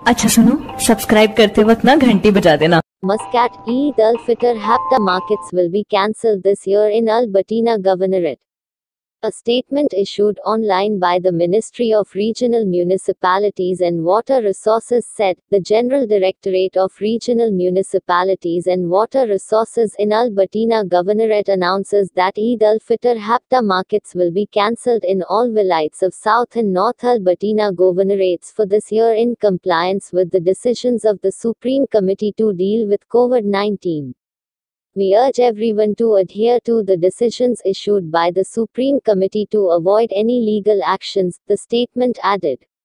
अच्छा सुनो, सब्सक्राइब करते वक्त ना घंटी बजा देना। Muscat Eid al-Fitr Hafta markets will be cancelled this year in Al-Batina Governorate. A statement issued online by the Ministry of Regional Municipalities and Water Resources said, the General Directorate of Regional Municipalities and Water Resources in Al-Batina Governorate announces that Eid al-Fitr Hafta markets will be cancelled in all vilayats of South and North Al-Batina Governorates for this year in compliance with the decisions of the Supreme Committee to deal with COVID-19. We urge everyone to adhere to the decisions issued by the Supreme Committee to avoid any legal actions, the statement added.